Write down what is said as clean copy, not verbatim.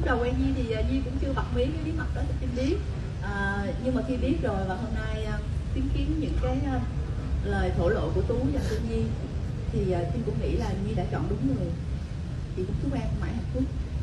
đầu quen Nhi thì Nhi cũng chưa bật mí cái bí mật đó cho Trinh biết. Nhưng mà khi biết rồi và hôm nay chứng kiến những cái lời thổ lộ của Tú dành cho Nhi thì Trinh cũng nghĩ là Nhi đã chọn đúng người. Chị cũng chúc em mãi hạnh phúc.